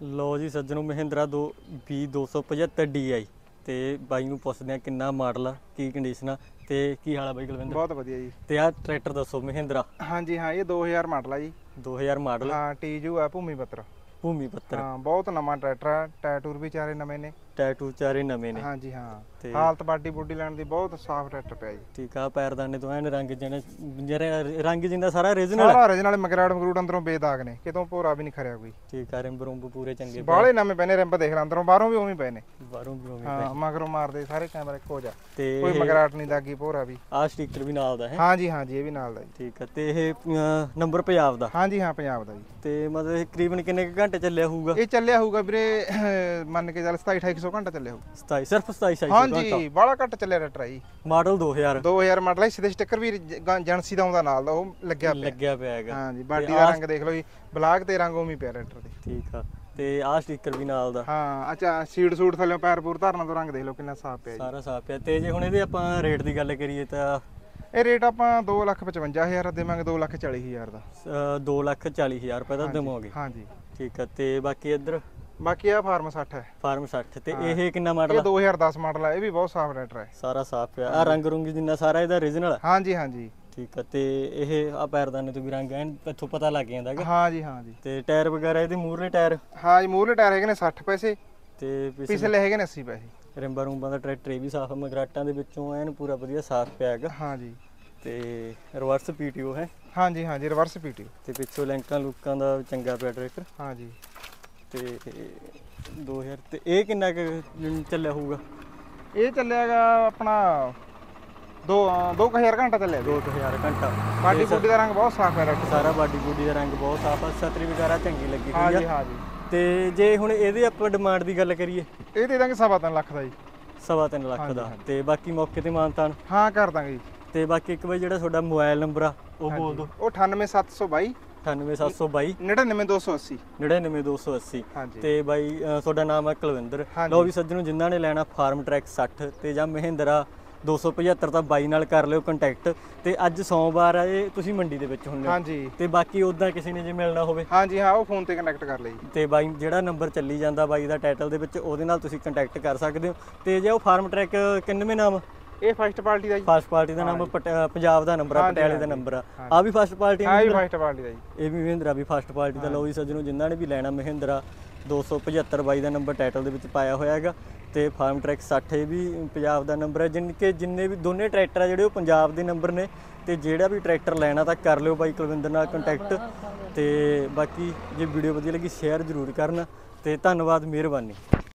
ਲੋ ਜੀ ਸੱਜਣੋ, ਮਹਿੰਦਰਾ 275 DI ਤੇ ਬਾਈ ਨੂੰ ਪੁੱਛਦੇ ਆ ਕਿੰਨਾ ਮਾਡਲ ਆ, ਕੀ ਕੰਡੀਸ਼ਨ ਆ ਤੇ ਕੀ ਹਾਲ ਆ ਬਾਈ ਕੁਲਵਿੰਦਰ? ਬਹੁਤ ਵਧੀਆ ਜੀ। ਤੇ ਆ ਟਰੈਕਟਰ ਦੱਸੋ ਮਹਿੰਦਰਾ। ਹਾਂਜੀ ਹਾਂ, ਇਹ 2000 ਮਾਡਲ ਆ ਜੀ। 2000 ਮਾਡਲ। ਹਾਂ, ਟੀਜੂ ਆ ਭੂਮੀ ਪੱਤਰ। ਭੂਮੀ ਪੱਤਰ। ਹਾਂ, ਬਹੁਤ ਨਵਾਂ ਟਰੈਕਟਰ ਆ। ਟਾਇਰ ਵੀ ਚਾਰੇ ਨਵੇਂ ਨੇ। ਟੈਟੂ ਚਾਰੇ ਨਵੇਂ ਨੇ। ਹਾਂਜੀ ਹਾਂ, ਤੇ ਹਾਲਤ ਬਾਡੀ ਬੁੱਡੀ ਲੈਣ ਦੀ ਬਹੁਤ ਸਾਫ਼ ਟਰੈਕਟਰ ਪਿਆ ਜੀ। ਠੀਕ ਆ, ਪੈਰਦਾਨੇ ਤੋਂ ਐਨ ਰੰਗ ਜਿਹੜਾ ਰੰਗ ਜਿੰਦਾ ਸਾਰਾ ਓਰੀਜਨਲ ਸਾਰਾ ਓਰੀਜਨਲ। ਮਗਰਾੜ ਮਗਰੂੜ ਅੰਦਰੋਂ ਬੇਦਾਗ ਨੇ, ਕਿਤੋਂ ਭੋਰਾ ਵੀ ਨਹੀਂ ਖਰਿਆ ਕੋਈ। ਠੀਕ ਆ, ਰਿੰਬ ਰੁੰਬ ਪੂਰੇ ਚੰਗੇ ਬਾਹਲੇ ਨਵੇਂ ਪਏ ਨੇ। ਰਿੰਬ ਦੇਖ ਲੈ, ਅੰਦਰੋਂ ਬਾਹਰੋਂ ਵੀ ਉਵੇਂ ਪਏ ਨੇ। ਬਾਹਰੋਂ ਵੀ ਉਵੇਂ ਹਾਂ, ਮਗਰੋਂ ਮਾਰਦੇ ਸਾਰੇ ਕੈਮਰੇ ਇੱਕੋ ਜਿਹਾ। ਤੇ ਕੋਈ ਮਗਰਾਟ ਨਹੀਂ ਦਾਗੀ, ਭੋਰਾ ਵੀ। ਆਹ ਸਟicker ਵੀ ਨਾਲ ਦਾ ਹੈ। ਹਾਂਜੀ ਹਾਂਜੀ, ਇਹ ਵੀ ਨਾਲ ਦਾ ਜੀ। ਠੀਕ ਆ, ਤੇ ਇਹ ਨੰਬਰ ਪੰਜਾਬ ਦਾ। ਹਾਂਜੀ ਹਾਂ, ਪੰਜਾਬ ਦਾ ਜੀ। ਤੇ ਮਤਲਬ ਇਹ ਤਕਰੀਬਨ ਕਿੰਨੇ ਘੰਟੇ ਚੱਲਿਆ ਹੋਊਗਾ? ਇਹ ਚੱਲਿਆ ਹੋਊਗਾ ਵੀਰੇ, ਮੰਨ ਕੇ ਚੱਲ 27-2800 ਘੰਟਾ ਚੱਲਿਆ ਹੋਊ। 27 ਸਿਰਫ 2700 ਹਾਂਜੀ, ਬਾਹਲਾ ਘੱਟ ਚੱਲਿਆ ਟਰੈਕਟਰ ਜੀ। ਮਾਡਲ 2000 ਮਾਡਲ ਹੈ। ਸਿੱਧੇ ਸਟicker ਵੀ ਏਜੰਸੀ ਦਾ ਆਉਂਦਾ ਨਾਲ ਦਾ, ਉਹ ਲੱਗਿਆ ਪਿਆ ਹੈਗਾ। ਹਾਂਜੀ, ਬਾਡੀ ਦਾ ਰੰਗ ਦੇਖ ਲਓ ਜੀ, ਬਲਾਕ ਤੇ ਰੰਗ ਉਵੇਂ ਪਿਆ ਟਰੈਕਟਰ ਦੇ। ਠੀਕ ਆ, ਤੇ ਆਹ ਸਟicker ਵੀ ਨਾਲ ਦਾ। ਹਾਂ, ਅੱਛਾ, ਸੀਟ ਸੂਟ ਥੱਲੇ ਪੈਰ ਪੂਰ ਧਰਨਾ ਤੋਂ ਰੰਗ ਦੇਖ ਲਓ ਕਿੰਨਾ ਸਾਫ਼ ਪਿਆ ਜੀ। ਸਾਰਾ ਸਾਫ਼ ਪਿਆ। ਤੇ ਜੇ ਹੁਣ ਇਹਦੇ ਆਪਾਂ ਰੇਟ ਦੀ ਗੱਲ ਕਰੀਏ ਤਾਂ ਇਹ ਰੇਟ ਆਪਾਂ 2,55,000 ਦੇਵਾਂਗੇ। 2,40,000 ਦਾ। 2,40,000 ਰੁਪਏ ਦਾ ਦੇਵਾਂਗੇ। ਹਾਂਜੀ ਠੀਕ ਆ, ਤੇ ਬਾਕੀ ਇੱਧਰ ਬਾਕੀ ਆ ਫਾਰਮ 60 ਹੈ। ਫਾਰਮ 60 ਤੇ ਇਹ ਕਿੰਨਾ ਮਾਡਲ ਇਹ ਆ? 2010 ਮਾਡਲ ਹੈ। ਇਹ ਵੀ ਬਹੁਤ ਸਾਫ਼ ਟਰੈਕਟਰ ਹੈ। ਸਾਰਾ ਸਾਫ਼ ਪਿਆ। ਆ ਰੰਗ ਰੁੰਗ ਜਿੰਨਾ ਸਾਰਾ ਇਹਦਾ ਓਰੀਜਨਲ ਆ। ਹਾਂਜੀ ਹਾਂਜੀ। ਠੀਕ ਆ, ਤੇ ਇਹ ਆ ਪੈਰਦਾਨੇ ਤੋਂ ਵੀ ਰੰਗ ਐਨ ਇੱਥੋਂ ਪਤਾ ਲੱਗ ਜਾਂਦਾ ਹੈਗਾ। ਹਾਂਜੀ ਹਾਂਜੀ। ਤੇ ਟਾਇਰ ਵਗੈਰਾ ਇਹਦੇ ਮੂਹਰਲੇ ਟਾਇਰ? ਹਾਂ ਜੀ, ਮੂਹਰਲੇ ਟਾਇਰ ਹੈਗੇ ਨੇ 60 ਪੈਸੇ ਤੇ ਪਿਛਲੇ ਹੈਗੇ ਨੇ 80 ਪੈਸੇ। ਰਿੰਬਾਂ ਰੂੰਬਾਂ ਦਾ ਟਰੈਕਟਰ ਇਹ ਵੀ ਸਾਫ਼, ਮਗਰਾਟਾਂ ਦੇ ਵਿੱਚੋਂ ਐਨ ਪੂਰਾ ਵਧੀਆ ਸਾਫ਼ ਪਿਆ ਹੈਗਾ। ਹਾਂਜੀ। ਤੇ ਰਿਵਰਸ PTO ਹੈ। ਹਾਂਜੀ ਹਾਂਜੀ, ਰਿਵਰਸ PTO। ਤੇ ਪਿੱਛੋਂ ਲੈਂਕਾਂ ਲੁੱਕਾਂ ਦਾ ਚੰਗਾ ਪਿਆ ਟਰੈਕਟਰ। ਹਾਂਜੀ। ਤੇ 2000 ਤੇ ਇਹ ਕਿੰਨਾ ਕੁ ਚੱਲਿਆ ਹੋਊਗਾ? ਇਹ ਚੱਲਿਆਗਾ ਆਪਣਾ 2000 ਘੰਟਾ ਚੱਲਿਆ। 2000 ਘੰਟਾ। ਬਾਡੀ ਬੁੱਡੀ ਦਾ ਰੰਗ ਬਹੁਤ ਸਾਫ਼ ਹੈ ਟਰੈਕਟਰ। ਸਾਰਾ ਬਾਡੀ ਬੁੱਡੀ ਦਾ ਰੰਗ ਬਹੁਤ ਸਾਫ਼ ਆ। ਛਤਰੀ ਵਗੈਰਾ ਚੰਗੀ ਲੱਗੀ ਹੋਈ ਆ। ਹਾਂਜੀ ਹਾਂਜੀ। ਤੇ ਜੇ ਹੁਣ ਇਹਦੇ ਆਪਾਂ ਡਿਮਾਂਡ ਦੀ ਗੱਲ ਕਰੀਏ, ਇਹ ਦੇ ਦਾਂਗੇ 3.5 ਲੱਖ ਦਾ ਜੀ। 3.5 ਲੱਖ ਦਾ। ਤੇ ਬਾਕੀ ਮੌਕੇ ਤੇ ਮਾਨਤਾਨ? ਹਾਂ, ਕਰ ਦਾਂਗੇ ਜੀ। ਤੇ ਬਾਕੀ ਇੱਕ ਵਾਰ ਜਿਹੜਾ ਤੁਹਾਡਾ ਮੋਬਾਈਲ ਨੰਬਰ ਆ ਉਹ ਬੋਲ ਦਿਓ। ਉਹ 98722 98722 99280 99280। ਹਾਂਜੀ। ਤੇ ਬਾਈ ਤੁਹਾਡਾ ਨਾਮ ਹੈ ਕੁਲਵਿੰਦਰ। ਲਓ ਵੀ ਸੱਜਣੋ, ਜਿਨ੍ਹਾਂ ਨੇ ਲੈਣਾ ਫਾਰਮ ਟਰੈਕ 60 ਤੇ ਜਾਂ ਮਹਿੰਦਰਾ 275 ਤਾਂ ਬਾਈ ਨਾਲ ਕਰ ਲਿਓ ਕੰਟੈਕਟ। ਤੇ ਅੱਜ ਸੋਮਵਾਰ ਆ, ਇਹ ਤੁਸੀਂ ਮੰਡੀ ਦੇ ਵਿੱਚ ਹੁੰਦੇ ਹੋ। ਹਾਂਜੀ। ਤੇ ਬਾਕੀ ਉਦਾਂ ਕਿਸੇ ਨੇ ਜੇ ਮਿਲਣਾ ਹੋਵੇ? ਹਾਂਜੀ ਹਾਂ, ਉਹ ਫੋਨ ਤੇ ਕਨੈਕਟ ਕਰ ਲਈ। ਤੇ ਬਾਈ ਜਿਹੜਾ ਨੰਬਰ ਚੱਲੀ ਜਾਂਦਾ ਬਾਈ ਦਾ ਟਾਈਟਲ ਦੇ ਵਿੱਚ, ਉਹਦੇ ਨਾਲ ਤੁਸੀਂ ਕੰਟੈਕਟ ਕਰ ਸਕਦੇ ਹੋ। ਤੇ ਜੇ ਉਹ ਫਾਰਮ ਟਰੈਕ ਕਿੰਨਵੇਂ ਨਾਮ? ਇਹ ਫਸਟ ਪਾਰਟੀ ਦਾ ਜੀ। ਫਸਟ ਪਾਰਟੀ ਦਾ ਨਾਮ ਪੰਜਾਬ ਦਾ ਨੰਬਰ ਆ, ਪਟਿਆਲੇ ਦਾ ਨੰਬਰ ਆ। ਆ ਵੀ ਫਸਟ ਪਾਰਟੀ? ਹਾਂ, ਇਹ ਫਸਟ ਪਾਰਟੀ ਦਾ ਜੀ। ਇਹ ਵੀ ਮਹਿੰਦਰਾ ਵੀ ਫਸਟ ਪਾਰਟੀ ਦਾ। ਲਓ ਜੀ ਸੱਜਣੋ, ਜਿਨ੍ਹਾਂ ਨੇ ਵੀ ਲੈਣਾ ਮਹਿੰਦਰਾ 275 ਬਾਈ ਦਾ ਨੰਬਰ ਟਾਈਟਲ ਦੇ ਵਿੱਚ ਪਾਇਆ ਹੋਇਆ ਹੈਗਾ। ਤੇ ਫਾਰਮ ਟਰੈਕ 60 ਇਹ ਵੀ ਪੰਜਾਬ ਦਾ ਨੰਬਰ ਹੈ। ਜਿੰਨੇ ਵੀ ਦੋਨੇ ਟਰੈਕਟਰ ਆ ਜਿਹੜੇ ਉਹ ਪੰਜਾਬ ਦੇ ਨੰਬਰ ਨੇ। ਤੇ ਜਿਹੜਾ ਵੀ ਟਰੈਕਟਰ ਲੈਣਾ ਤਾਂ ਕਰ ਲਿਓ ਬਾਈ ਕੁਲਵਿੰਦਰ ਨਾਲ ਕੰਟੈਕਟ। ਤੇ ਬਾਕੀ ਜੇ ਵੀਡੀਓ ਵਧੀਆ ਲੱਗੀ ਸ਼ੇਅਰ ਜ਼ਰੂਰ ਕਰਨਾ। ਤੇ ਧੰਨਵਾਦ, ਮਿਹਰਬਾਨੀ।